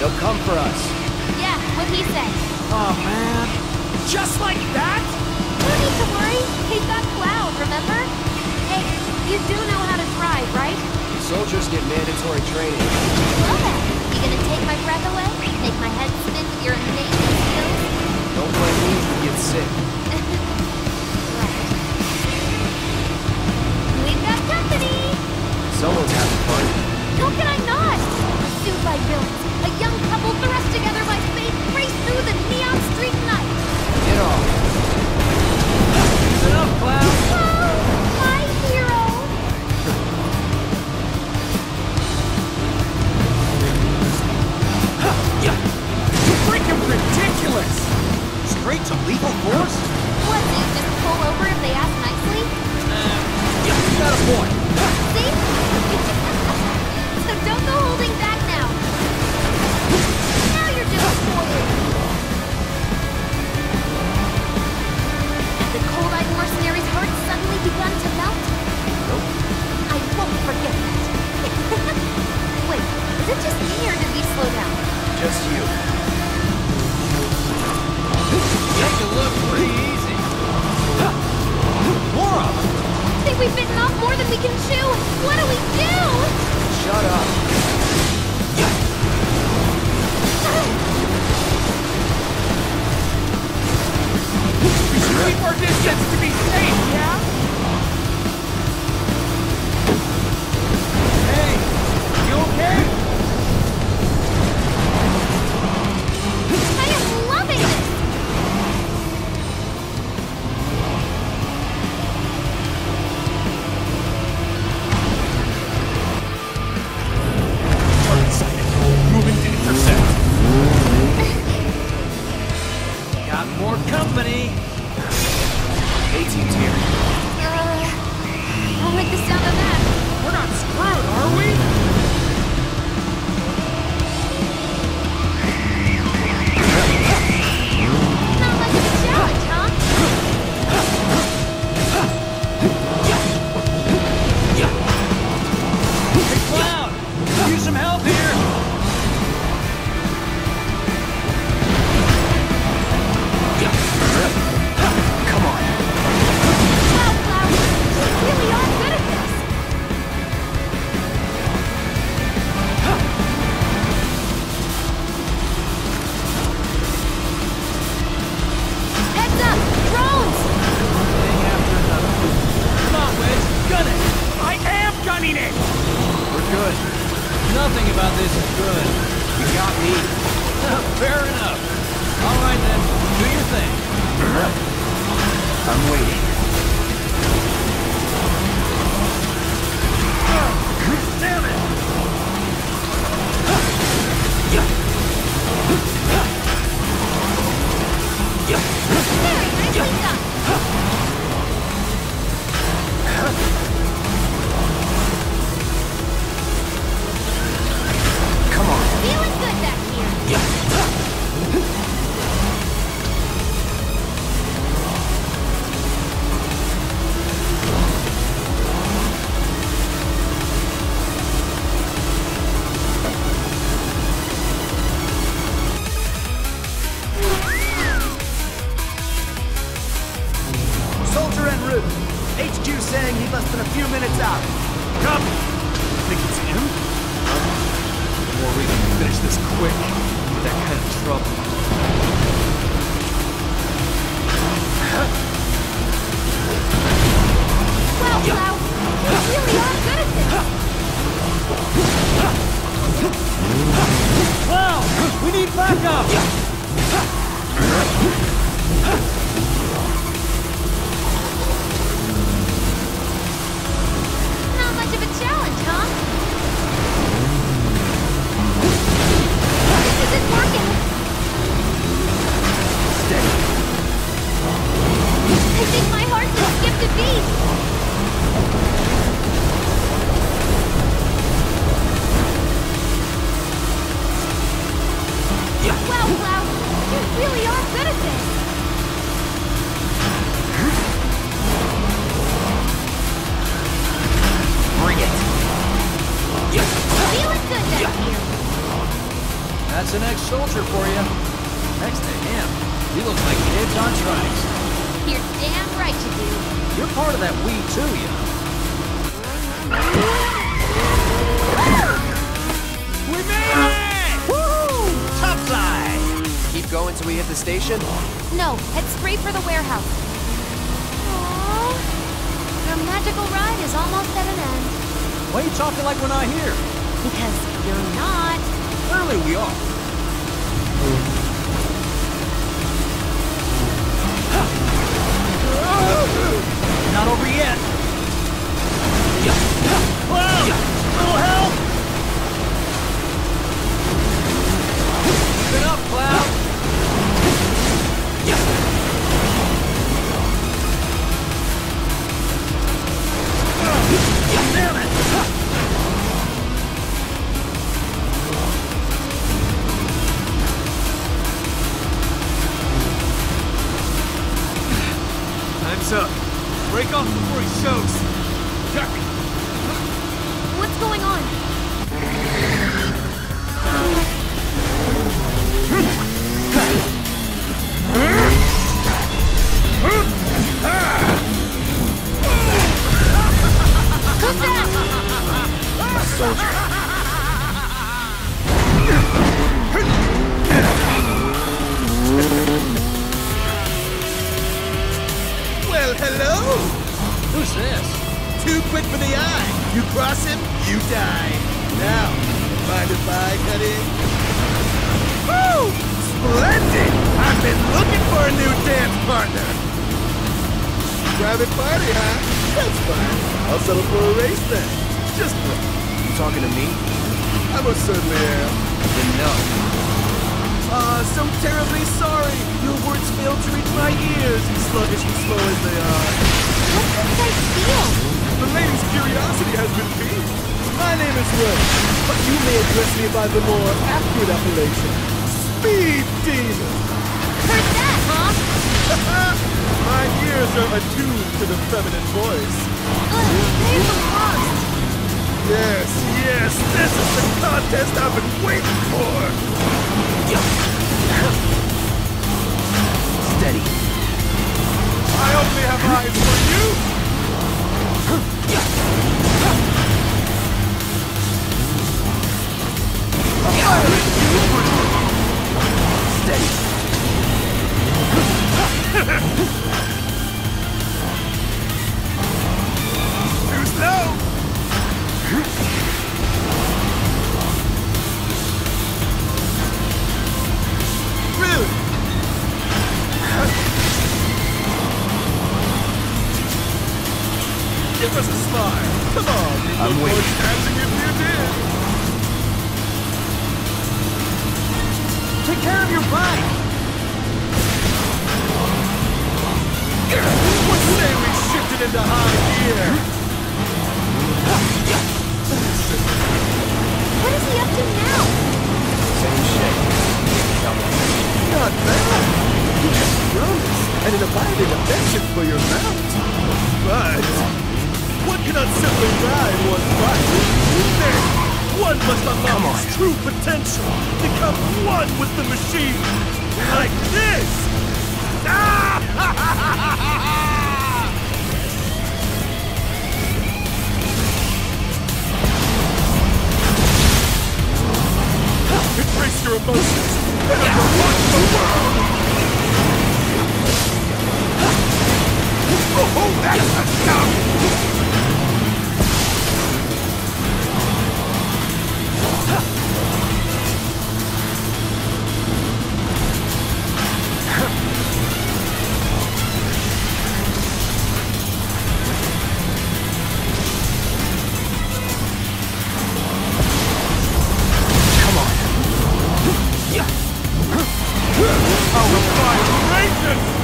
They'll come for us. Yeah, what'd he say? Oh, man. Just like that? No need to worry. He got Cloud, remember? Hey, you do know how to drive, right? Soldiers get mandatory training. Well then, you gonna take my breath away? Make my head spin with your amazing skills? Don't blame me if you get sick. Right. We've got company! Someone's having fun. How can I not? Pursued by villains, a young couple thrust together by fate race through the neon street night. Get off. Listen up, Cloud. Oh, my hero! Freaking ridiculous! Straight to lethal force? What, do you just pull over if they ask nicely? You got a point. See? So don't go holding back now. Now you're just spoiled. The cold-eyed mercenary's heart suddenly begun to melt. Nope. I won't forget that. Wait, is it just me or did we slow down? Just you. Make it look pretty easy. More of them. Think we've bitten off more than we can chew. What do we do? Shut up. We should keep our distance to be safe, yeah? Hey, you okay? I am loving this. Target sighted. Moving to intercept. Got more company. A-team's here. I don't like the sound of that. We're not screwed, are we? Not much of a challenge, huh? Hey, Cloud! Use some help here! Come on. Wow, Cloud, you really are good at this. Heads up! Drones! Thing after another. Come on, Wedge, gun it! I am gunning it! We're good. Nothing about this is good. You got me. Fair enough. All right then, do your thing. I'm waiting. Damn it! Very nicely done. Come on. Feeling good back here. Soldier en route. HQ saying he's less than a few minutes out. Come! Think it's him? The more we can finish this quick, with that kind of trouble. Wow, Cloud, you really are good at this. Cloud! We need backup! Not much of a challenge, huh? This isn't working. Steady. That's an ex-soldier for you. Next to him, we look like kids on trikes. You're damn right you do. You're part of that we too, you know. We made it! Woo! Top fly! Keep going till we hit the station? No, head straight for the warehouse. Aww. Your magical ride is almost at an end. Why are you talking like we're not here? Because you're not. Clearly we are. Not over yet. Cloud! Little help! Keep it up, Cloud. Damn it! Time's up. Break off before he shows. What's going on? Who's that? Well, hello! Who's this? Too quick for the eye. You cross him, you die. Now, mind if I cut in? Woo! Splendid! I've been looking for a new dance partner. Private party, huh? That's fine. I'll settle for a race then. Just play. You talking to me? I most certainly am. Then no. So terribly sorry. Your words failed to reach my ears, sluggish and slow as they are. What's this guy feel? The lady's curiosity has been piqued. My name is Rose, but you may address me by the more accurate appellation, Speed Demon. Heard that, huh? My ears are attuned to the feminine voice. They're the worst. Yes, yes, this is the contest I've been waiting for. Steady. I only have eyes for you. Steady. Too slow. Really? Give us a smile. Come on. I'm Look waiting. more dancing if you did. Take care of your bike. What say we shift it into high gear? What is he up to now? Same shape. Not bad. You have promise and an abiding affection for your mount. But one cannot simply ride one's bike. Nay, one must unlock its true potential. Become one with the machine. Like this. Embrace your emotions. Never watch the world. Oh, that's enough. Our fire rages!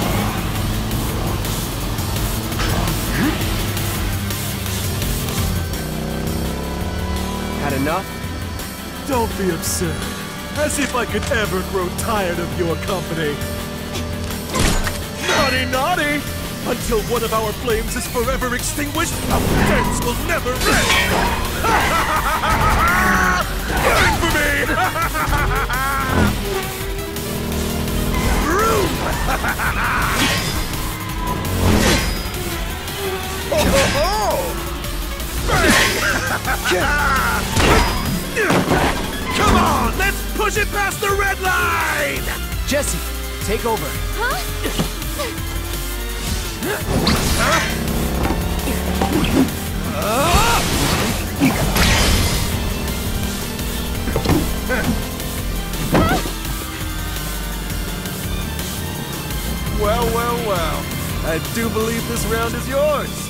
Had enough? Don't be absurd. As if I could ever grow tired of your company. Naughty, naughty! Until one of our flames is forever extinguished, our dance will never end! Burn for me! Come on, let's push it past the red line! Jesse, take over. Well, well, well. I do believe this round is yours.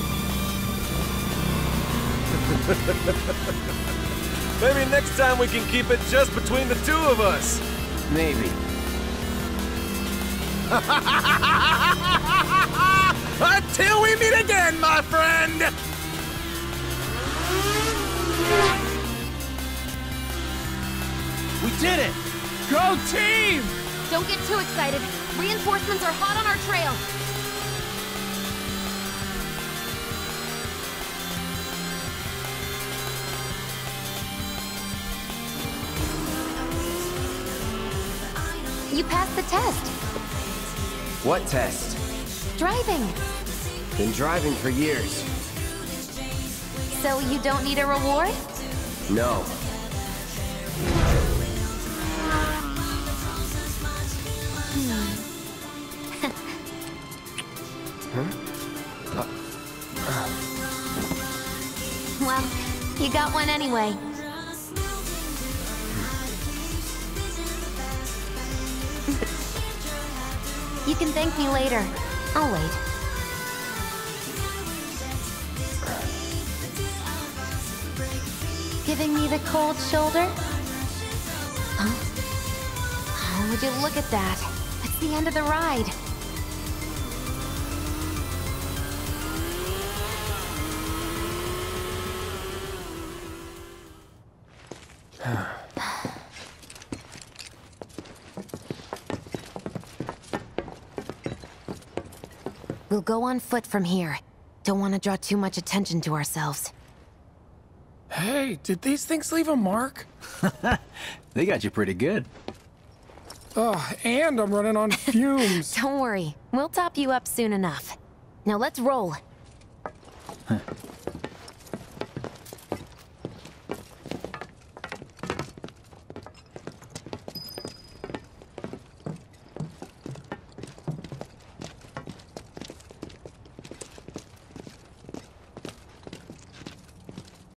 Maybe next time we can keep it just between the two of us. Maybe. Until we meet again, my friend! We did it! Go team! Don't get too excited. Reinforcements are hot on our trail. You passed the test. What test? Driving. Been driving for years. So you don't need a reward? No. Well, you got one anyway. You can thank me later. I'll wait. Giving me the cold shoulder? Huh? Oh, would you look at that? It's the end of the ride. We'll go on foot from here. Don't want to draw too much attention to ourselves. Hey, did these things leave a mark? They got you pretty good. Oh, and I'm running on fumes. Don't worry. We'll top you up soon enough. Now let's roll.